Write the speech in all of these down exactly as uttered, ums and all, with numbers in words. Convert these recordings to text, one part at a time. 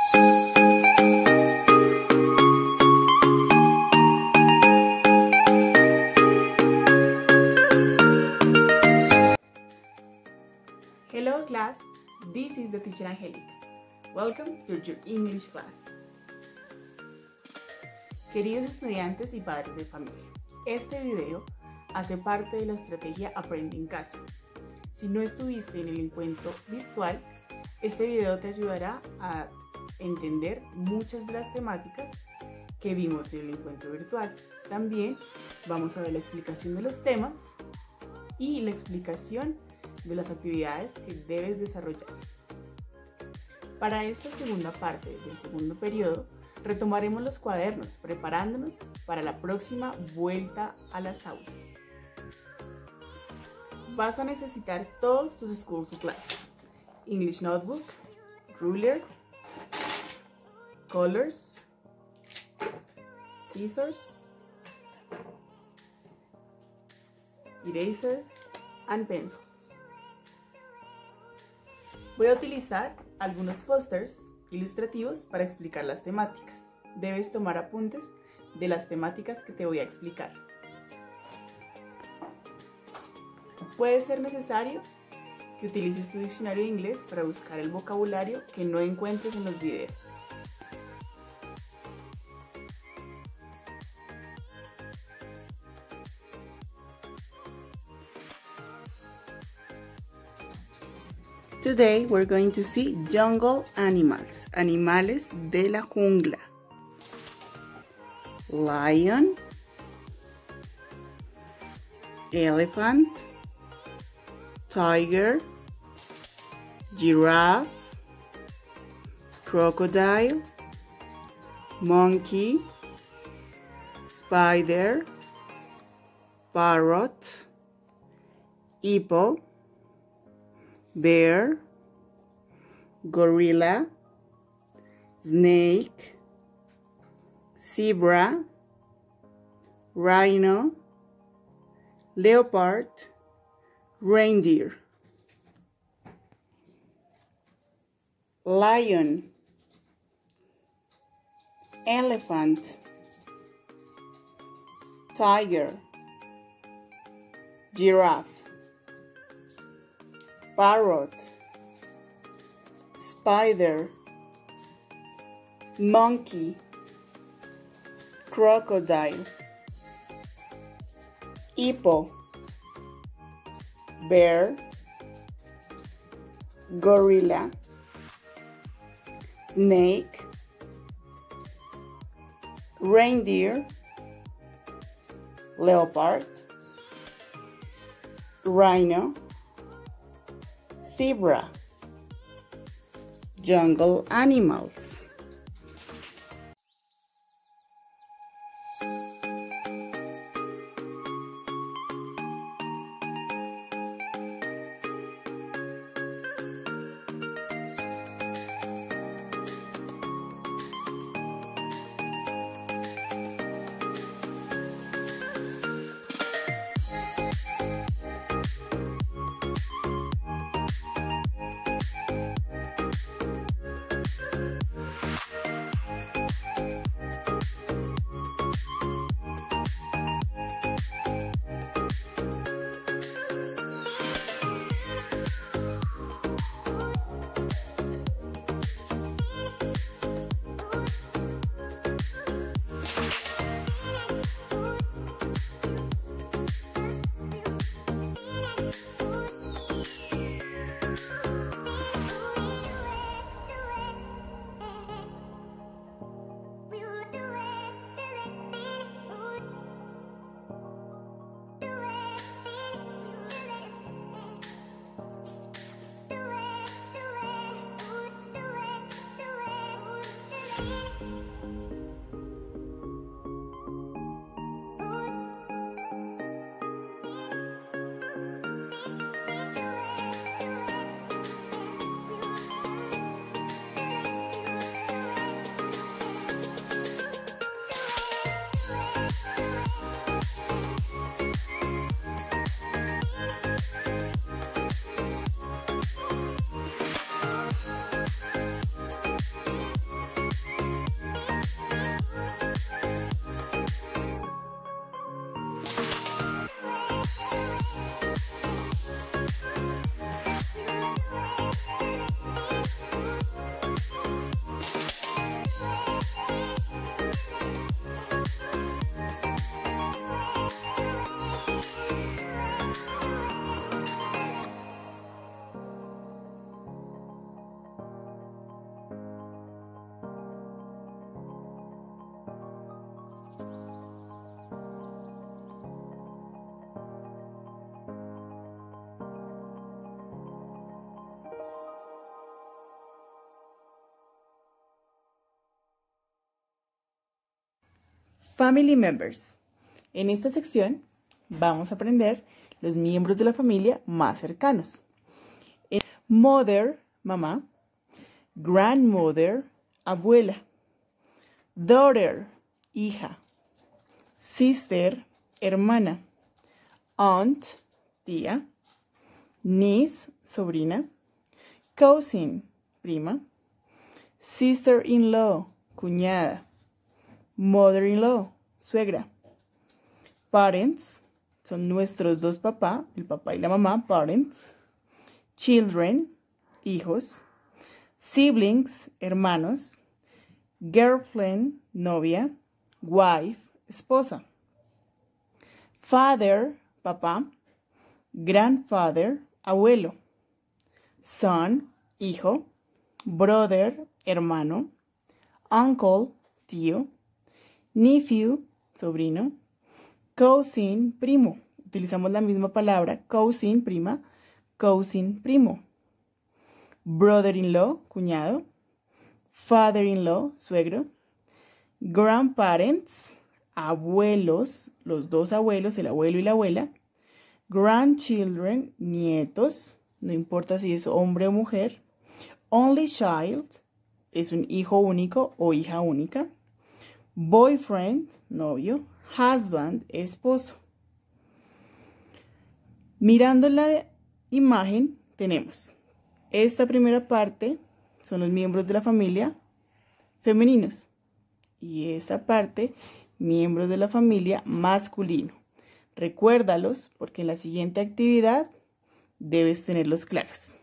Hello class, this is the teacher Angelica. Welcome to your English class. Queridos estudiantes y padres de familia, este video hace parte de la estrategia Aprende en Casa. Si no estuviste en el encuentro virtual, este video te ayudará a entender muchas de las temáticas que vimos en el encuentro virtual. También vamos a ver la explicación de los temas y la explicación de las actividades que debes desarrollar. Para esta segunda parte del segundo periodo, retomaremos los cuadernos, preparándonos para la próxima vuelta a las aulas. Vas a necesitar todos tus school supplies: English notebook, ruler, colors, scissors, eraser, and pencils. Voy a utilizar algunos pósters ilustrativos para explicar las temáticas. Debes tomar apuntes de las temáticas que te voy a explicar. Puede ser necesario que utilices tu diccionario de inglés para buscar el vocabulario que no encuentres en los videos. Today we're going to see jungle animals, animales de la jungla. Lion, elephant, tiger, giraffe, crocodile, monkey, spider, parrot, hippo, bear, gorilla, snake, zebra, rhino, leopard, reindeer. Lion, elephant, tiger, giraffe, parrot, spider, monkey, crocodile, hippo, bear, gorilla, snake, reindeer, leopard, rhino, zebra. Jungle animals. Family members. En esta sección vamos a aprender los miembros de la familia más cercanos. Mother, mamá. Grandmother, abuela. Daughter, hija. Sister, hermana. Aunt, tía. Niece, sobrina. Cousin, prima. Sister-in-law, cuñada. Mother-in-law, suegra. Parents, son nuestros dos papás, el papá y la mamá, parents. Children, hijos. Siblings, hermanos. Girlfriend, novia. Wife, esposa. Father, papá. Grandfather, abuelo. Son, hijo. Brother, hermano. Uncle, tío. Nephew, sobrino. Cousin, primo. Utilizamos la misma palabra, cousin, prima. Cousin, primo. Brother-in-law, cuñado. Father-in-law, suegro. Grandparents, abuelos, los dos abuelos, el abuelo y la abuela. Grandchildren, nietos, no importa si es hombre o mujer. Only child, es un hijo único o hija única. Boyfriend, novio. Husband, esposo. Mirando la imagen tenemos esta primera parte, son los miembros de la familia femeninos. Y esta parte, miembros de la familia masculino. Recuérdalos porque en la siguiente actividad debes tenerlos claros.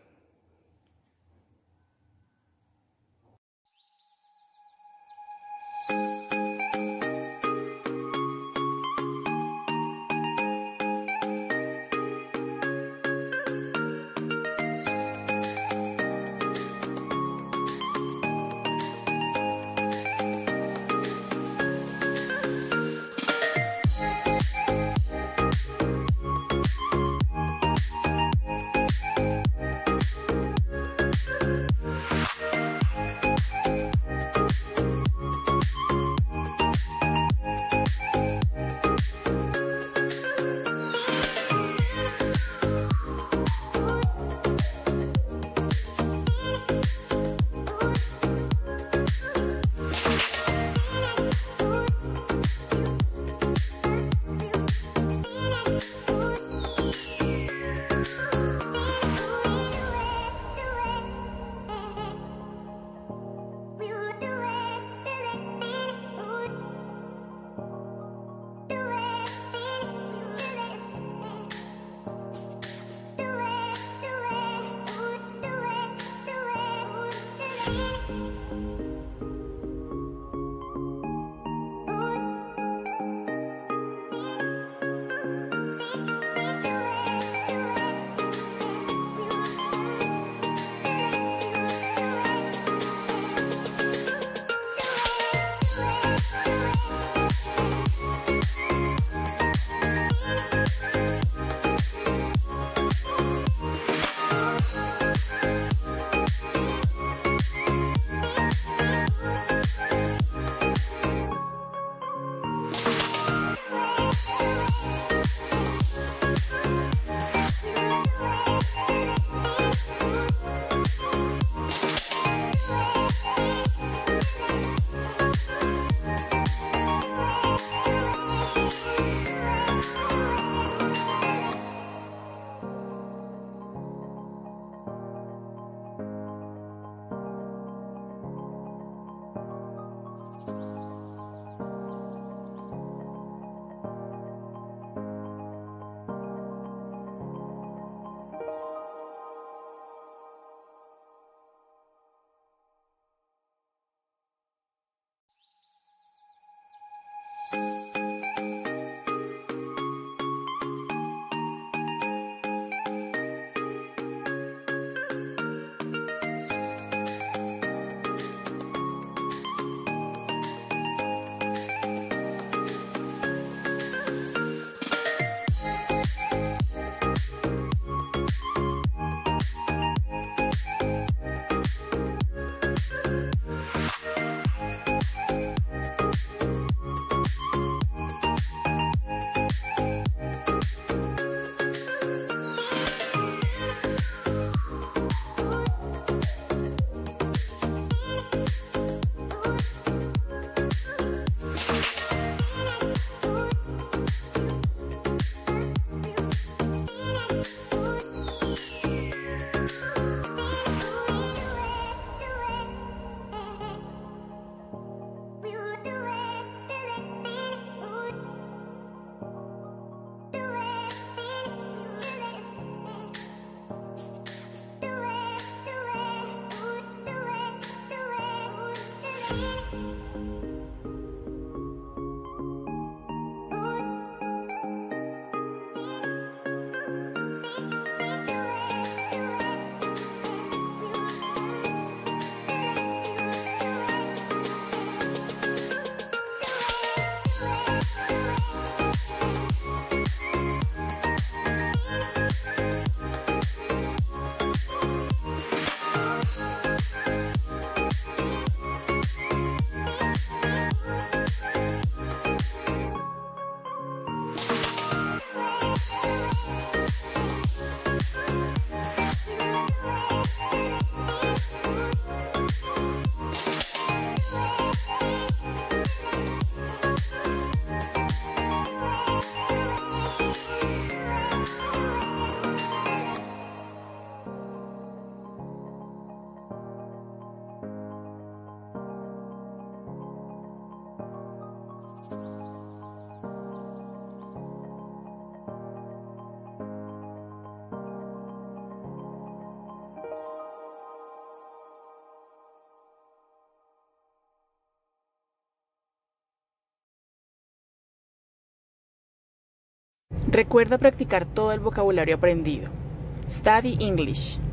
Recuerda practicar todo el vocabulario aprendido. Study English.